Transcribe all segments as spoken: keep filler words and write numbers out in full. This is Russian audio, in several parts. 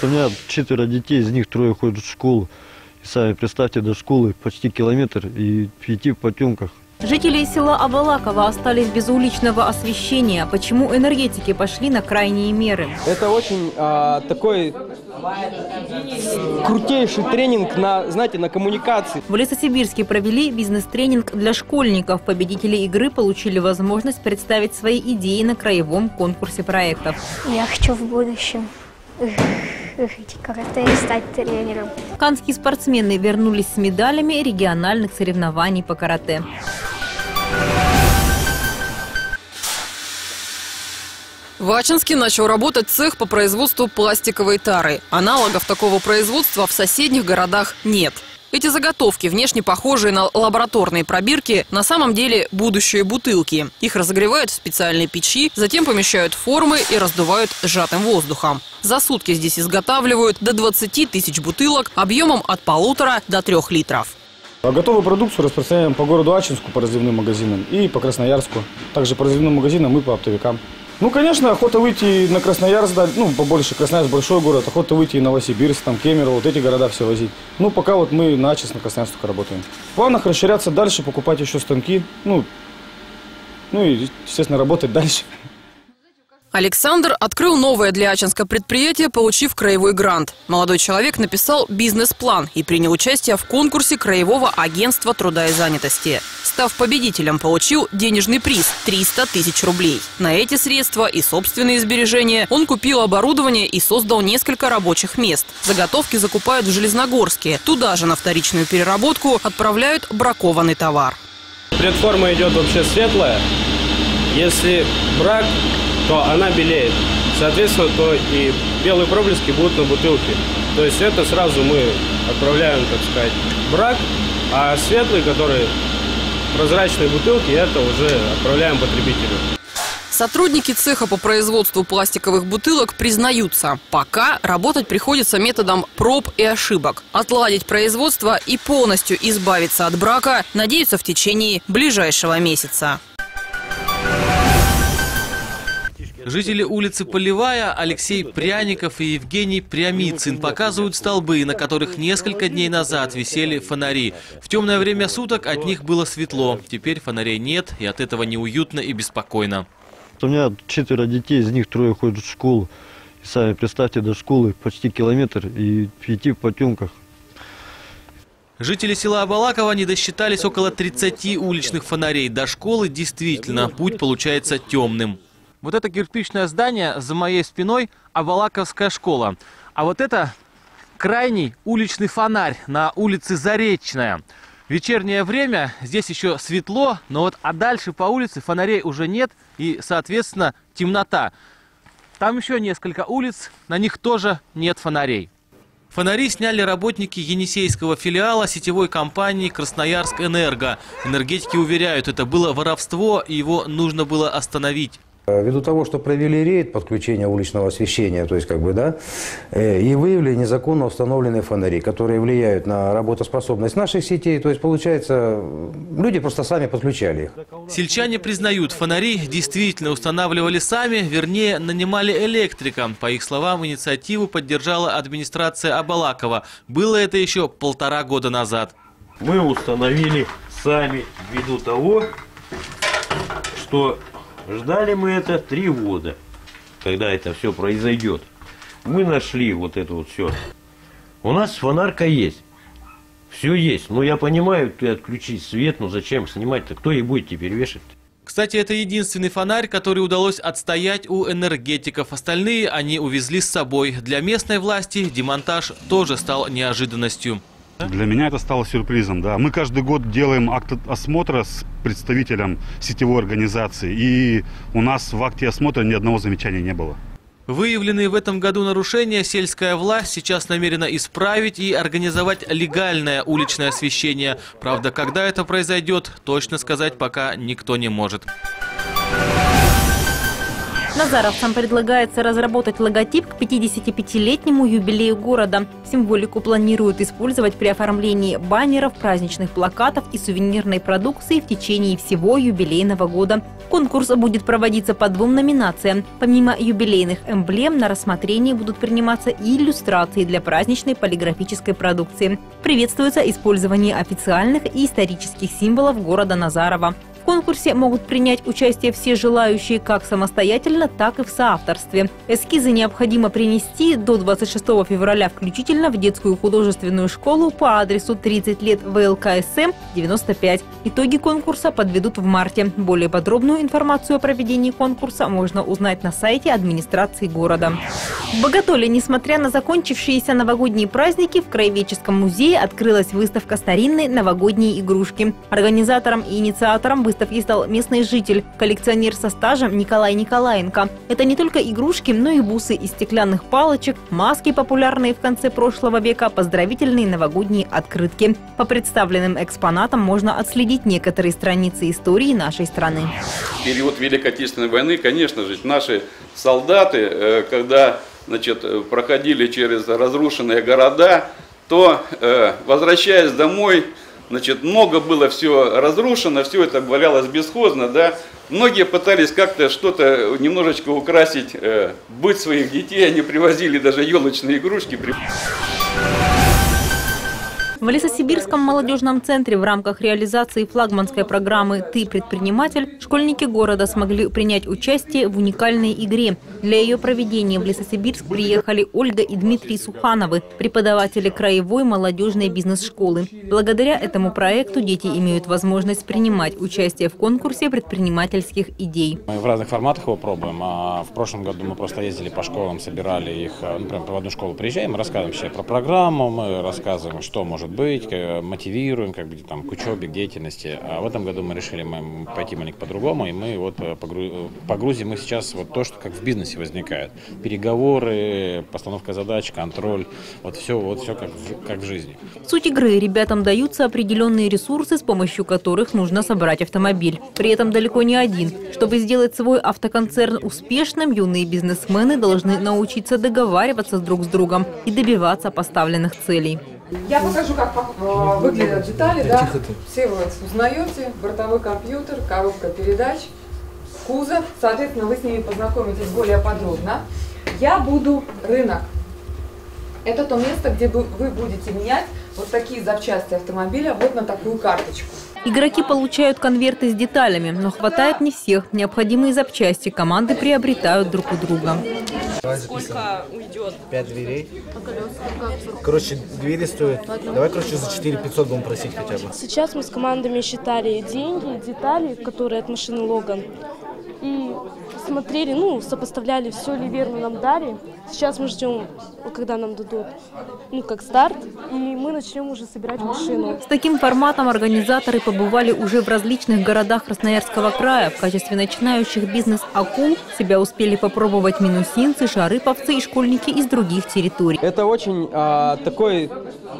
меня четверо детей, из них трое ходят в школу. И сами представьте, до школы почти километр и идти в потемках. Жители села Абалаково остались без уличного освещения. Почему энергетики пошли на крайние меры? Это очень а, такой крутейший тренинг на, знаете, на коммуникации. В Лесосибирске провели бизнес-тренинг для школьников. Победители игры получили возможность представить свои идеи на краевом конкурсе проектов. Я хочу в будущем карате и стать тренером. Канские спортсмены вернулись с медалями региональных соревнований по карате. В Ачинске начал работать цех по производству пластиковой тары. Аналогов такого производства в соседних городах нет. Эти заготовки, внешне похожие на лабораторные пробирки, на самом деле будущие бутылки. Их разогревают в специальной печи, затем помещают в формы и раздувают сжатым воздухом. За сутки здесь изготавливают до двадцати тысяч бутылок объемом от полутора до трех литров. А готовую продукцию распространяем по городу Ачинску, по разливным магазинам, и по Красноярску. Также по разливным магазинам и по оптовикам. Ну, конечно, охота выйти на Красноярск, да, ну, побольше, Красноярск большой город, охота выйти и Новосибирск, там, Кемерово, вот эти города все возить. Ну, пока вот мы на Ачинск, на Красноярск только работаем. В планах расширяться дальше, покупать еще станки, ну, ну и, естественно, работать дальше. Александр открыл новое для Ачинска предприятие, получив краевой грант. Молодой человек написал бизнес-план и принял участие в конкурсе Краевого агентства труда и занятости. Став победителем, получил денежный приз – триста тысяч рублей. На эти средства и собственные сбережения он купил оборудование и создал несколько рабочих мест. Заготовки закупают в Железногорске. Туда же на вторичную переработку отправляют бракованный товар. Предформа идет вообще светлая. Если брак, то она белеет. Соответственно, то и белые проблески будут на бутылке. То есть это сразу мы отправляем, так сказать, брак, а светлые, которые прозрачные бутылки, это уже отправляем потребителю. Сотрудники цеха по производству пластиковых бутылок признаются, пока работать приходится методом проб и ошибок. Отладить производство и полностью избавиться от брака надеются в течение ближайшего месяца. Жители улицы Полевая Алексей Пряников и Евгений Прямицын показывают столбы, на которых несколько дней назад висели фонари. В темное время суток от них было светло. Теперь фонарей нет, и от этого неуютно и беспокойно. У меня четверо детей, из них трое ходят в школу. И сами представьте, до школы почти километр и идти в потемках. Жители села Абалаково не досчитались около тридцати уличных фонарей. До школы действительно путь получается темным. Вот это кирпичное здание за моей спиной – Абалаковская школа. А вот это крайний уличный фонарь на улице Заречная. В вечернее время здесь еще светло, но вот а дальше по улице фонарей уже нет и, соответственно, темнота. Там еще несколько улиц, на них тоже нет фонарей. Фонари сняли работники енисейского филиала сетевой компании «Красноярск-Энерго». Энергетики уверяют, это было воровство, и его нужно было остановить. Ввиду того, что провели рейд подключения уличного освещения, то есть как бы, да, и выявили незаконно установленные фонари, которые влияют на работоспособность наших сетей, то есть получается, люди просто сами подключали их. Сельчане признают, фонари действительно устанавливали сами, вернее, нанимали электрика. По их словам, инициативу поддержала администрация Абалакова. Было это еще полтора года назад. Мы установили сами ввиду того, что ждали мы это три года, когда это все произойдет. Мы нашли вот это вот все. У нас фонарка есть. Все есть. Но я понимаю, ты отключить свет, но зачем снимать-то? Кто и будет теперь вешать? Кстати, это единственный фонарь, который удалось отстоять у энергетиков. Остальные они увезли с собой. Для местной власти демонтаж тоже стал неожиданностью. Для меня это стало сюрпризом. Да. Мы каждый год делаем акт осмотра с представителем сетевой организации. И у нас в акте осмотра ни одного замечания не было. Выявленные в этом году нарушения сельская власть сейчас намерена исправить и организовать легальное уличное освещение. Правда, когда это произойдет, точно сказать пока никто не может. Назаровцам предлагается разработать логотип к пятидесятипятилетнему юбилею города. Символику планируют использовать при оформлении баннеров, праздничных плакатов и сувенирной продукции в течение всего юбилейного года. Конкурс будет проводиться по двум номинациям. Помимо юбилейных эмблем на рассмотрение будут приниматься и иллюстрации для праздничной полиграфической продукции. Приветствуется использование официальных и исторических символов города Назарова. В конкурсе могут принять участие все желающие как самостоятельно, так и в соавторстве. Эскизы необходимо принести до двадцать шестого февраля включительно в детскую художественную школу по адресу тридцать лет вэ эл ка эс эм девяносто пять. Итоги конкурса подведут в марте. Более подробную информацию о проведении конкурса можно узнать на сайте администрации города. В Боготоле, несмотря на закончившиеся новогодние праздники, в Краеведческом музее открылась выставка старинной новогодней игрушки. Организатором и инициатором выставки стал местный житель, коллекционер со стажем Николай Николаенко. Это не только игрушки, но и бусы из стеклянных палочек, маски, популярные в конце прошлого века, поздравительные новогодние открытки. По представленным экспонатам можно отследить некоторые страницы истории нашей страны. В период Великой Отечественной войны, конечно же, наши солдаты, когда значит, проходили через разрушенные города, то, возвращаясь домой, значит, много было все разрушено, все это валялось бесхозно, да. Многие пытались как-то что-то немножечко украсить э, быт своих детей, они привозили даже елочные игрушки. В Лесосибирском молодежном центре в рамках реализации флагманской программы «Ты предприниматель» школьники города смогли принять участие в уникальной игре. Для ее проведения в Лесосибирск приехали Ольга и Дмитрий Сухановы, преподаватели краевой молодежной бизнес-школы. Благодаря этому проекту дети имеют возможность принимать участие в конкурсе предпринимательских идей. Мы в разных форматах его пробуем. А в прошлом году мы просто ездили по школам, собирали их. Например, в одну школу приезжаем, рассказываем вообще про программу, мы рассказываем, что может быть, мотивируем как бы, там, к учебе, к деятельности. А в этом году мы решили мы пойти маленько по-другому, и мы вот погрузим их сейчас вот то, что как в бизнесе возникает. Переговоры, постановка задач, контроль, вот все, вот все как в, как в жизни. Суть игры: ребятам даются определенные ресурсы, с помощью которых нужно собрать автомобиль. При этом далеко не один. Чтобы сделать свой автоконцерн успешным, юные бизнесмены должны научиться договариваться друг с другом и добиваться поставленных целей. Я покажу, как выглядят детали, да? Все вы узнаете: бортовой компьютер, коробка передач, кузов. Соответственно, вы с ними познакомитесь более подробно. Я буду рынок. Это то место, где вы будете менять вот такие запчасти автомобиля вот на такую карточку. Игроки получают конверты с деталями, но хватает не всех. Необходимые запчасти команды приобретают друг у друга. Сколько уйдет? Пять дверей. Короче, двери стоят. Давай, короче, за четыре тысячи пятьсот будем просить хотя бы. Сейчас мы с командами считали деньги, детали, которые от машины Логан. И смотрели, ну, сопоставляли, все ли верно нам дали. Сейчас мы ждем, когда нам дадут, ну, как старт, и мы начнем уже собирать машину. С таким форматом организаторы побывали уже в различных городах Красноярского края. В качестве начинающих бизнес-акул себя успели попробовать минусинцы, шарыповцы и школьники из других территорий. Это очень а, такой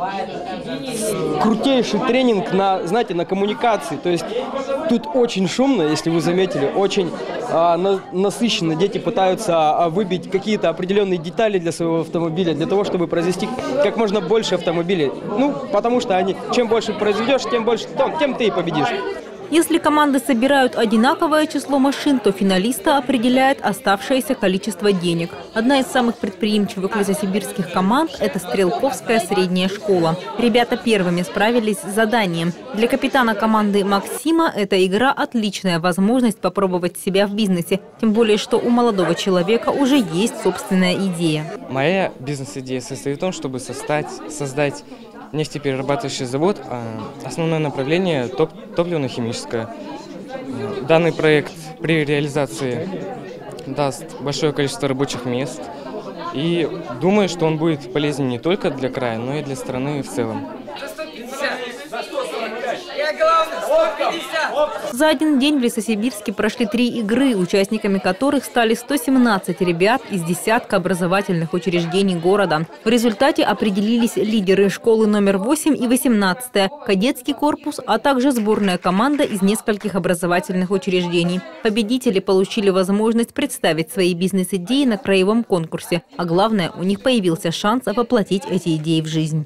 крутейший тренинг на, знаете, на коммуникации. То есть тут очень шумно, если вы заметили, очень а, на, насыщенно. Дети пытаются а, выбить какие-то определенные детали для своего автомобиля, для того, чтобы произвести как можно больше автомобилей. Ну, потому что они, чем больше произведешь, тем больше, тем ты и победишь. Если команды собирают одинаковое число машин, то финалиста определяет оставшееся количество денег. Одна из самых предприимчивых лесосибирских команд – это Стрелковская средняя школа. Ребята первыми справились с заданием. Для капитана команды Максима эта игра – отличная возможность попробовать себя в бизнесе. Тем более, что у молодого человека уже есть собственная идея. Моя бизнес-идея состоит в том, чтобы создать, создать нефтеперерабатывающий завод, основное направление топ, топливно-химическое. Данный проект при реализации даст большое количество рабочих мест. И думаю, что он будет полезен не только для края, но и для страны в целом. Я главный. За один день в Лесосибирске прошли три игры, участниками которых стали сто семнадцать ребят из десятка образовательных учреждений города. В результате определились лидеры школы номер восемь и восемнадцатая, кадетский корпус, а также сборная команда из нескольких образовательных учреждений. Победители получили возможность представить свои бизнес-идеи на краевом конкурсе, а главное, у них появился шанс воплотить эти идеи в жизнь.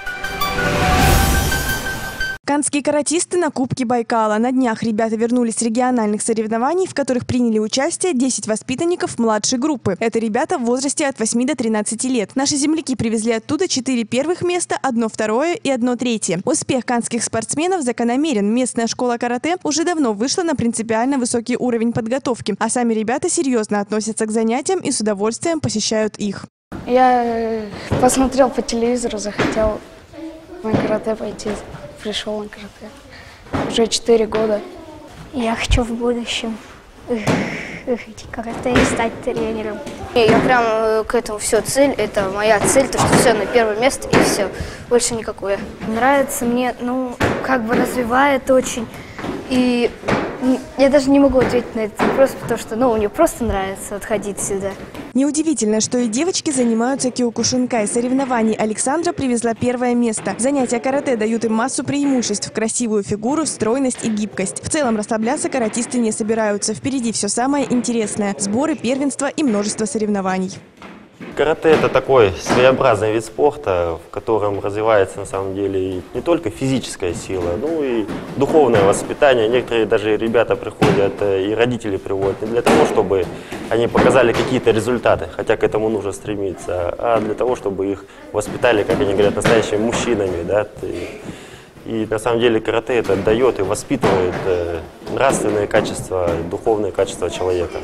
Канские каратисты на Кубке Байкала. На днях ребята вернулись с региональных соревнований, в которых приняли участие десять воспитанников младшей группы. Это ребята в возрасте от восьми до тринадцати лет. Наши земляки привезли оттуда четыре первых места, одно второе и одно третье. Успех канских спортсменов закономерен. Местная школа карате уже давно вышла на принципиально высокий уровень подготовки, а сами ребята серьезно относятся к занятиям и с удовольствием посещают их. Я посмотрел по телевизору, захотел на карате пойти. Пришел на карате. Уже четыре года. Я хочу в будущем идти карате и стать тренером. Я прям к этому все цель, это моя цель, то что все на первое место и все, больше никакое. Нравится мне, ну, как бы развивает очень. И я даже не могу ответить на этот вопрос, потому что, ну, мне просто нравится вот ходить сюда. Неудивительно, что и девочки занимаются киокушинкай. Соревнований Александра привезла первое место. Занятия карате дают им массу преимуществ: красивую фигуру, стройность и гибкость. В целом расслабляться каратисты не собираются. Впереди все самое интересное – сборы, первенства и множество соревнований. Карате – это такой своеобразный вид спорта, в котором развивается на самом деле не только физическая сила, но и духовное воспитание. Некоторые даже ребята приходят, и родители приводят не для того, чтобы они показали какие-то результаты, хотя к этому нужно стремиться, а для того, чтобы их воспитали, как они говорят, настоящими мужчинами. Да? И, и на самом деле карате это дает и воспитывает нравственные качества, духовные качества человека.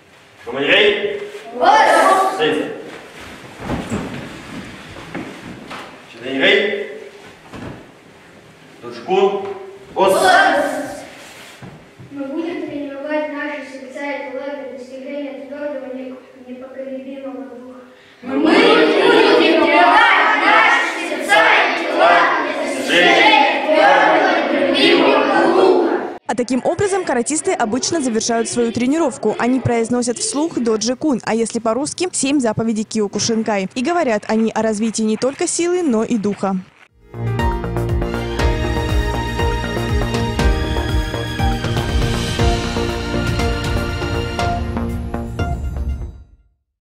Тренирей. Точку. Ос. Мы будем тренировать наши сердца и тела для достижения твердого непоколебимого духа. Мы будем тренировать наши сердца и тела для достижения твердого непоколебимого духа. А таким образом каратисты обычно завершают свою тренировку. Они произносят вслух доджи-кун, а если по-русски – семь заповедей киокушинкай. И говорят они о развитии не только силы, но и духа.